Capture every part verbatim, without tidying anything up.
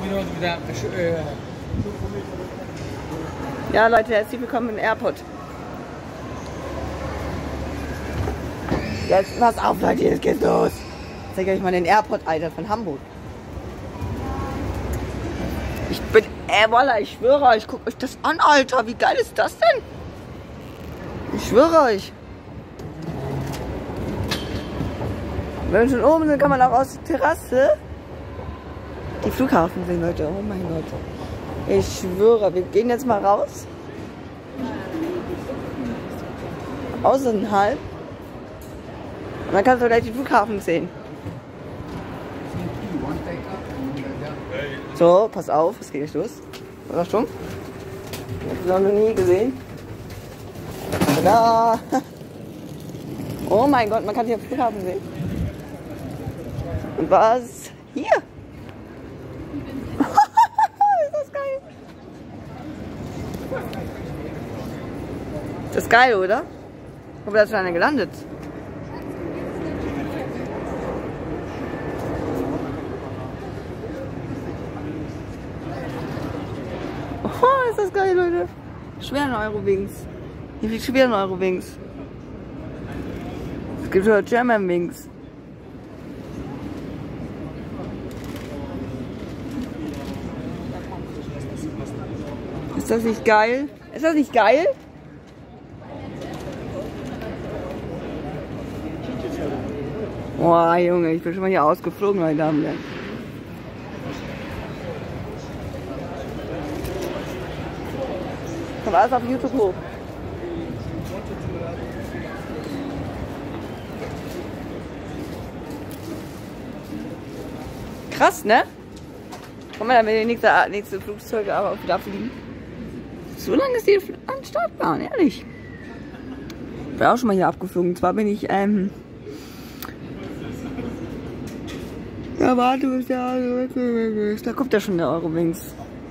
Ja, Leute, herzlich willkommen im Airport. Jetzt, pass auf, Leute, jetzt geht's los. Ich zeige euch mal den Airport, Alter, von Hamburg. Ich bin, äh, Walla, ich schwöre euch, guckt euch das an, Alter. Wie geil ist das denn? Ich schwöre euch. Wenn wir schon oben sind, kann man auch aus der Terrasse die Flughafen sehen, Leute. Oh mein Gott. Ich schwöre, wir gehen jetzt mal raus. Außerhalb. Und dann kannst du gleich den Flughafen sehen. So, pass auf, es geht nicht los. Achtung. Ich habe noch nie gesehen. Tada! Oh mein Gott, man kann hier den Flughafen sehen. Und was? Hier! Ist das geil? Das ist geil, oder? Aber da ist schon einer gelandet. Oh, ist das geil, Leute. Schweren Eurowings. Hier fliegt schweren Eurowings. Es gibt sogar German Wings. Ist das nicht geil? Ist das nicht geil? Boah, Junge, ich bin schon mal hier ausgeflogen, meine Damen und Herren. Kommt alles auf YouTube hoch. Krass, ne? Guck mal, dann will die nächste, nächste Flugzeuge aber auch wieder fliegen. So lange ist die an Startbahn, ehrlich. Ich bin auch schon mal hier abgeflogen. Zwar bin ich, ähm... Ja, warte, ja, da kommt ja schon der Eurowings.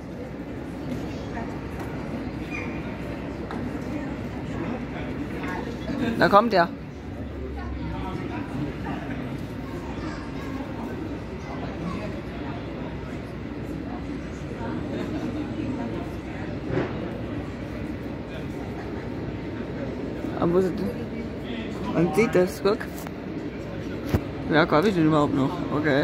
Da kommt er. Aber wo ist es? Man sieht das, guck. Ja, habe ich den überhaupt noch? Okay.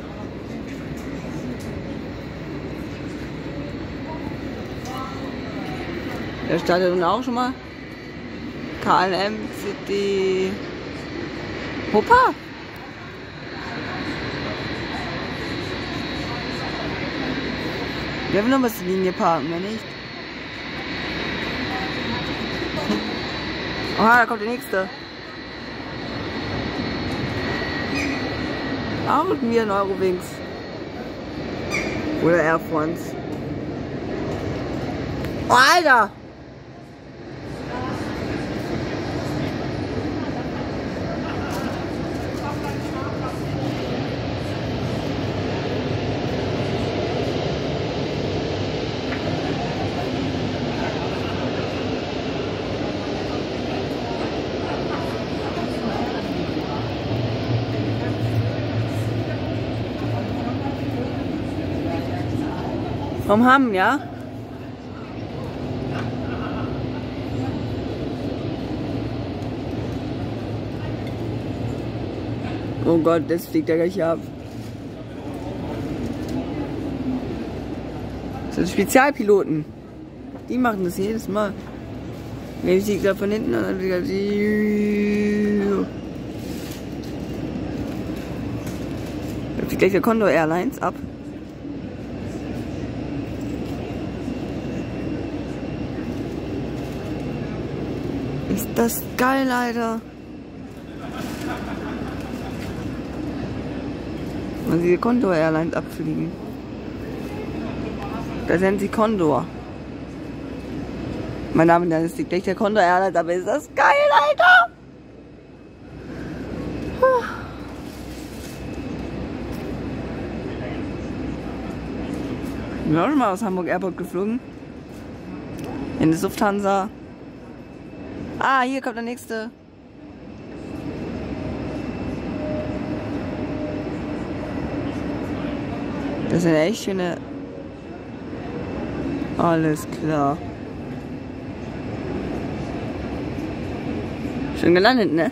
Der startet nun auch schon mal. K L M City. Hoppa! Wir haben noch was in die Linie parken, wenn nicht. Oha, da kommt der nächste. Auch mit mir in Eurowings. Oder Air France. Oh, Alter! Vom Hamm, ja? Oh Gott, jetzt fliegt er gleich ab. Das sind Spezialpiloten. Die machen das jedes Mal. Wenn ich fliege da von hinten und dann fliegt er. Dann fliegt gleich der Condor Airlines ab. Ist das geil, Alter. Und die Condor Airlines abfliegen. Da sind sie Condor. Mein Name ist nicht der Condor Airlines, aber ist das geil, Alter. Ich bin auch schon mal aus Hamburg Airport geflogen. In die Lufthansa. Ah, hier kommt der nächste. Das sind echt schöne Alles klar. Schön gelandet, ne?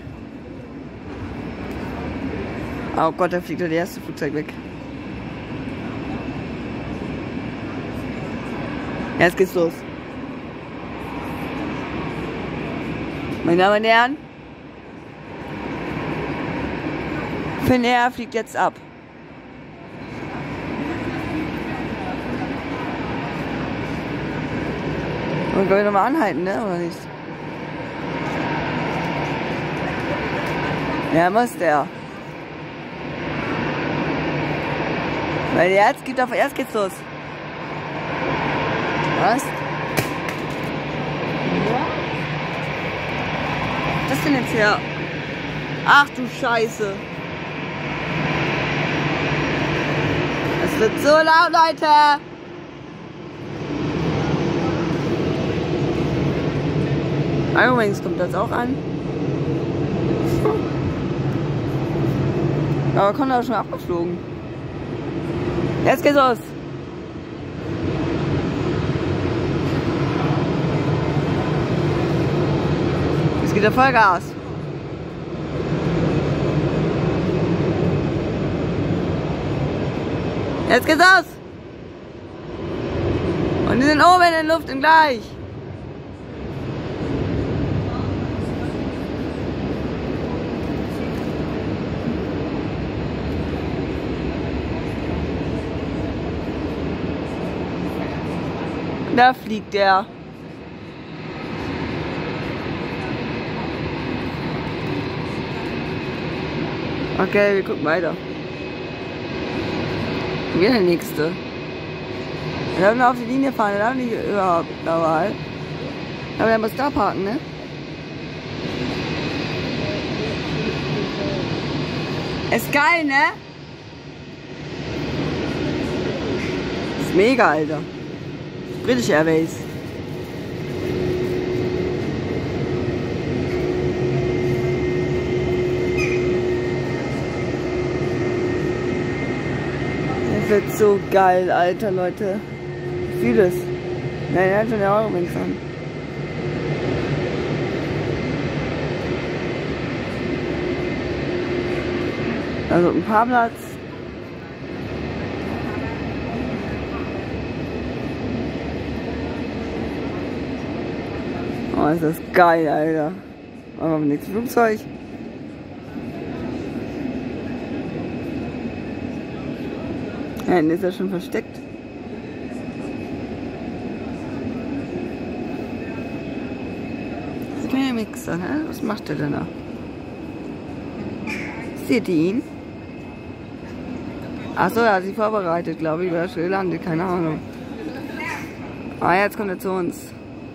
Oh Gott, da fliegt doch das erste Flugzeug weg. Jetzt geht's los. Meine Damen und Herren, Finnair fliegt jetzt ab. Und können wir nochmal anhalten, ne? Oder nicht? Ja, muss der. Weil jetzt geht auf erst geht's los. Was? Was ist denn jetzt her? Ach du Scheiße. Es wird so laut, Leute. Übrigens kommt das auch an. Aber kommt aber schon abgeflogen. Jetzt geht's los. Jetzt geht der Vollgas. Jetzt geht's los. Und die sind oben in der Luft und gleich. Da fliegt der. Okay, wir gucken weiter. Wieder der nächste. Wir haben auf die Linie fahren, wir haben nicht überhaupt dabei. Aber der muss da parken, ne? Ist geil, ne? Ist mega, Alter. British Airways. Das wird so geil, Alter, Leute. Ich fühle es. Nein, er hat schon der Eurowings an. Also ein Parkplatz. Oh, ist das geil, Alter. Machen wir nächstes Flugzeug. Ja, hinten ist er schon versteckt. Das ist kein Mixer, ne? Was macht der denn da? Seht ihr ihn? Achso, er hat sich vorbereitet, glaube ich, weil er schon gelandet, keine Ahnung. Ah, jetzt kommt er zu uns.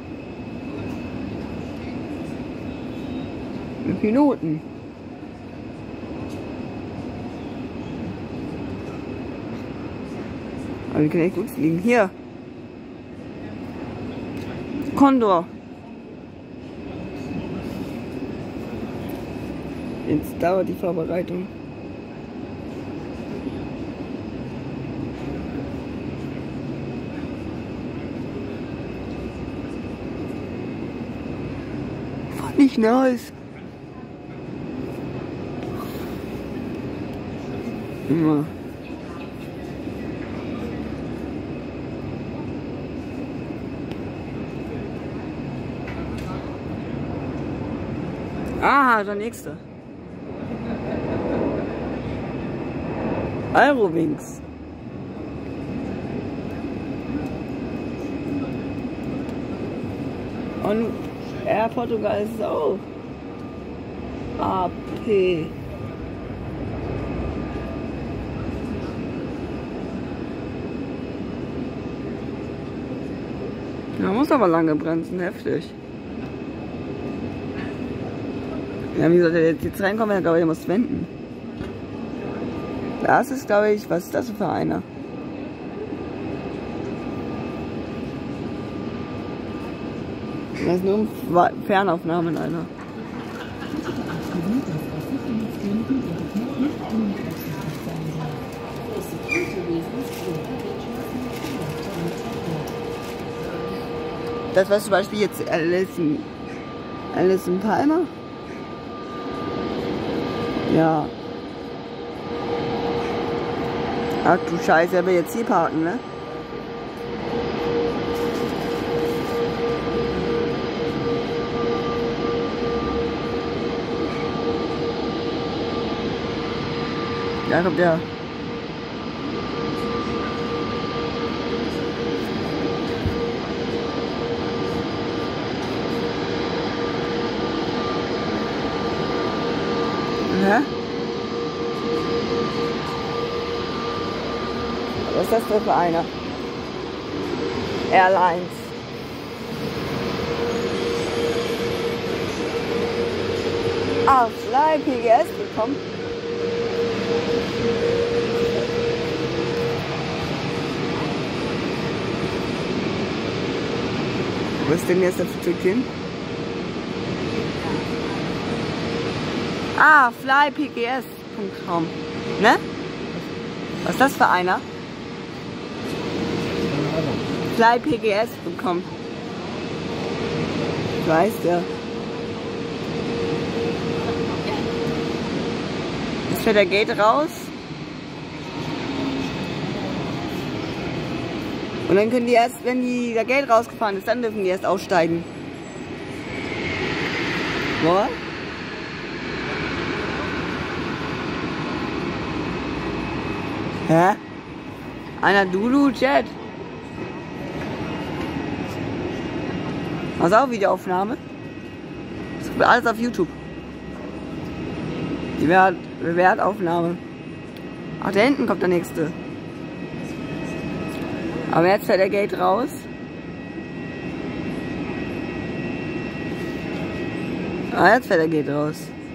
Mit Piloten. Aber wir können echt gut fliegen. Hier. Condor. Jetzt dauert die Vorbereitung. Fand ich nice. Immer. Aha, der nächste. Eurowings. Und Air Portugal ist auch A P. Man muss aber lange bremsen, heftig. Ja, wie soll der jetzt reinkommen? Ich glaube, er muss wenden. Das ist, glaube ich, was ist das für einer? Das ist nur Fernaufnahmen, Alter. Das war zum Beispiel jetzt Alison, Alison Palmer. Ja. Ach du Scheiße, er will jetzt hier parken, ne? Da kommt der. Ja? Was ist das denn für einer? Airlines. Ah, Fly P G S bekommen. Wo ist denn jetzt das Stück hin? Ah, fly P G S punkt com. Ne? Was ist das für einer? fly P G S punkt com. Weißt du? Jetzt fährt der Gate raus. Und dann können die erst, wenn die, der Gate rausgefahren ist, dann dürfen die erst aussteigen. Wo? Hä? Einer Dulu Jet. Was auch Videoaufnahme? Das ist alles auf YouTube. Die Wert, Wertaufnahme. Ach, da hinten kommt der nächste. Aber jetzt fährt der Gate raus. Ah, jetzt fährt der Gate raus.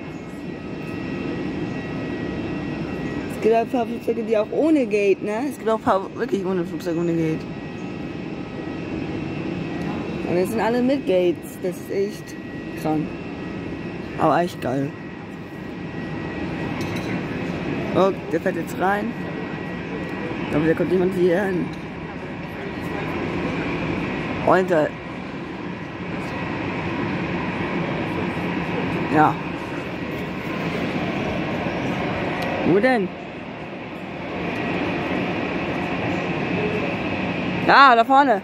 Es gibt auch ein paar Flugzeuge, die auch ohne Gate, ne? Es gibt auch ein paar wirklich ohne Flugzeuge ohne Gate. Und jetzt sind alle mit Gates. Das ist echt krank. Aber echt geil. Oh, der fährt jetzt rein. Ich glaube, da kommt jemand hier hin. Und äh, ja. Wo denn? Ja, da vorne.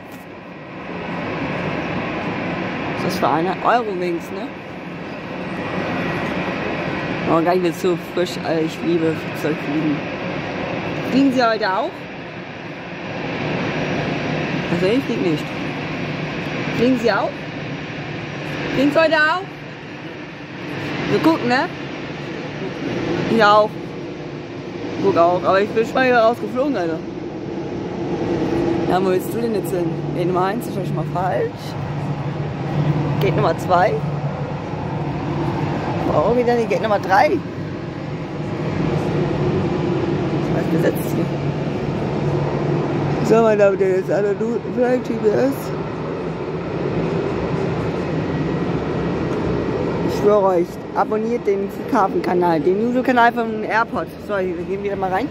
Was ist das für eine? Eurowings, ne? Oh, gar nicht mehr so frisch, Alter. Ich liebe Flugzeugfliegen. Fliegen Sie heute auch? Also ich fliege nicht. Fliegen Sie auch? Fliegen Sie heute auch? Wir gucken, ne? Ich auch. Guck auch, aber ich bin schon mal hier rausgeflogen, Alter. Ja, wo willst du denn jetzt hin? Gate Nummer eins ist schon mal falsch. Gate Nummer zwei. Oh, wieder nicht. Gate Nummer drei. Das ist besetzt hier. So, meine Damen und Herren, jetzt alle Fly P G S. Ich schwöre euch, abonniert den Flughafen-Kanal, den YouTube-Kanal vom Airport. So, wir gehen wieder mal rein.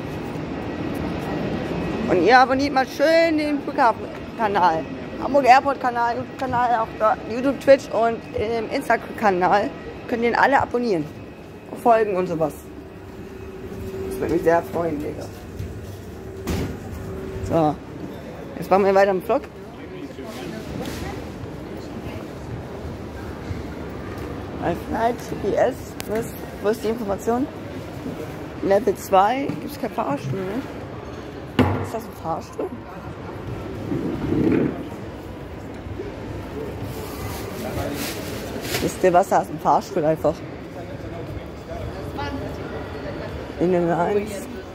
Und ihr abonniert mal schön den Flughafen-Kanal. Hamburg Airport-Kanal, YouTube-Kanal, auch da, YouTube, Twitch und im Instagram-Kanal. Könnt ihr ihn alle abonnieren. Folgen und sowas. Das würde mich sehr freuen, Digga. So, jetzt machen wir weiter im Vlog. Bei Flight G P S, wo ist, wo ist die Information? Level zwei, gibt es kein Fahrstuhl, ne? Ist das ein Fahrstuhl? Wisst ihr was, da ist ein Fahrstuhl einfach. In den eins.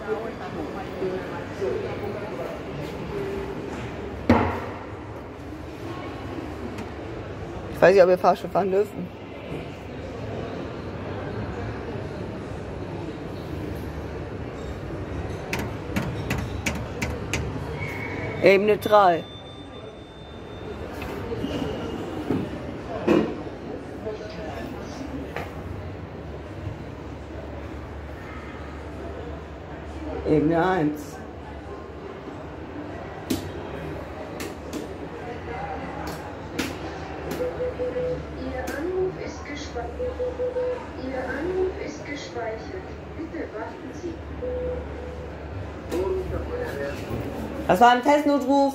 Ich weiß nicht, ob wir Fahrstuhl fahren dürfen. Ebene drei. Ebene eins. Das war ein Testnotruf.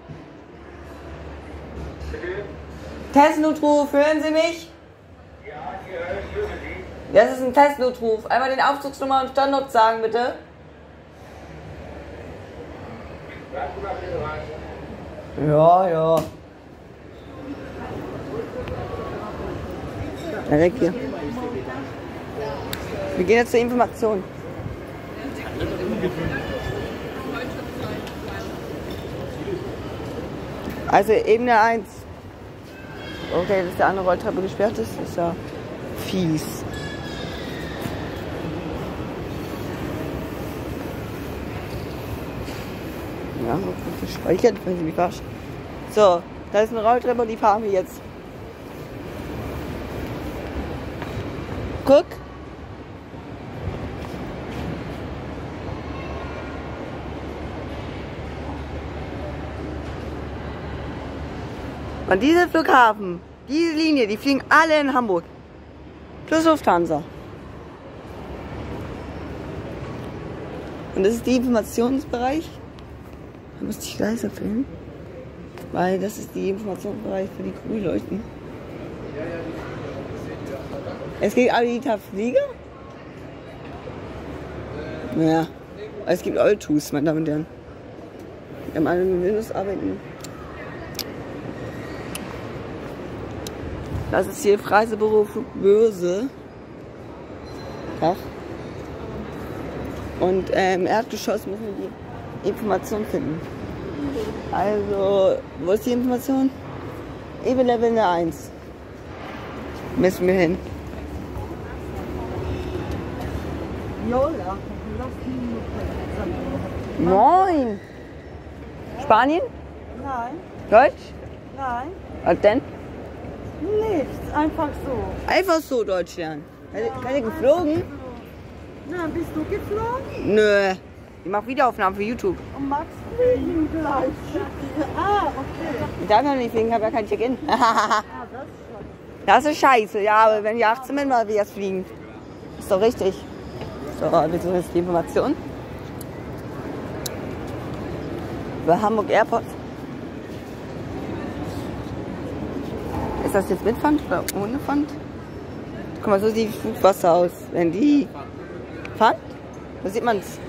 Testnotruf, hören Sie mich? Ja, ich höre Sie. Das ist ein Testnotruf. Einmal den Aufzugsnummer und Standort sagen, bitte. Ja, ja. Na, weg hier. Wir gehen jetzt zur Information. Also Ebene eins. Okay, dass der andere Rolltreppe gesperrt ist, ist ja fies. Ja, wird gespeichert, wenn Sie mich verarschen. So, da ist eine Rolltreppe und die fahren wir jetzt. Guck. Und dieser Flughafen, diese Linie, die fliegen alle in Hamburg. Plus Lufthansa. Und das ist der Informationsbereich. Da muss ich leiser filmen. Weil das ist der Informationsbereich für die Crew-Leuten. Es geht Alita Flieger? Naja, es gibt Oltus, meine Damen und Herren. Wir haben alle mit Windows arbeiten. Das ist hier Reisebüro Flugbörse. Dach. Und äh, im Erdgeschoss müssen wir die Information finden. Also, wo ist die Information? Ebene eins. Müssen wir hin. Moin! Spanien? Nein, Deutsch? nein, Was denn? nichts, einfach so. Einfach so Deutsch lernen. Keine geflogen? Na, bist du geflogen? Nö. Ich mach Wiederaufnahmen für YouTube. Und magst fliegen gleich? Ah, okay. Ich darf ja nicht fliegen, ich habe ja kein Check-in. Ah, das ist schon. Das ist scheiße, ja, aber wenn wir achtzehn sind, mal wir erst fliegen. Ist doch richtig. So, wir suchen jetzt die Information. Über Hamburg Airport. Ist das jetzt mit Pfand oder ohne Pfand? Guck mal, so sieht Flugwasser aus. Wenn die Pfand? Da sieht man es.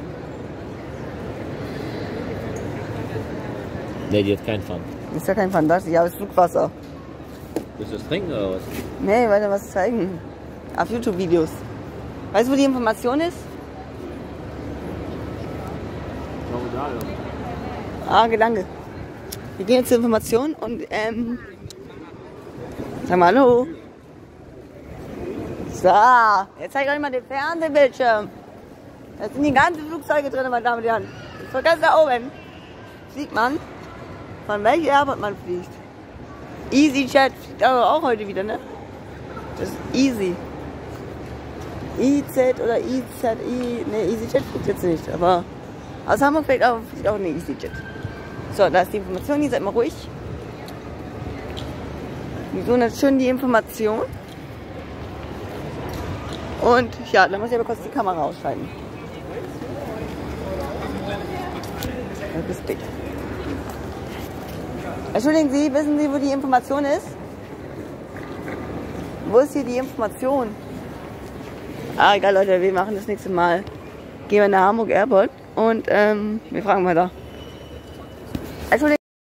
Ne, die hat keinen Pfand. Das ist ja kein Pfand, das ist ja das Flugwasser. Willst du das trinken oder was? Nee, weil wir was zeigen. Auf YouTube-Videos. Weißt du, wo die Information ist? Ah, Gedanke. Wir gehen jetzt zur Information und ähm. Sag mal hallo. So, jetzt zeige ich euch mal den Fernsehbildschirm. Da sind die ganzen Flugzeuge drin, meine Damen und Herren. So ganz da oben sieht man, von welchem Airport man fliegt. EasyJet fliegt aber auch heute wieder, ne? Das ist easy. I Z oder I Z I, ne, EasyJet fliegt jetzt nicht, aber aus Hamburg fliegt auch, fliegt auch eine EasyJet. So, da ist die Information, ihr seid mal ruhig. Wir suchen jetzt schön die Information. Und ja, dann muss ich aber kurz die Kamera ausschalten. Das ist dick. Entschuldigen Sie, wissen Sie, wo die Information ist? Wo ist hier die Information? Ah, egal Leute, wir machen das nächste Mal. Gehen wir nach Hamburg Airport und ähm, wir fragen mal da.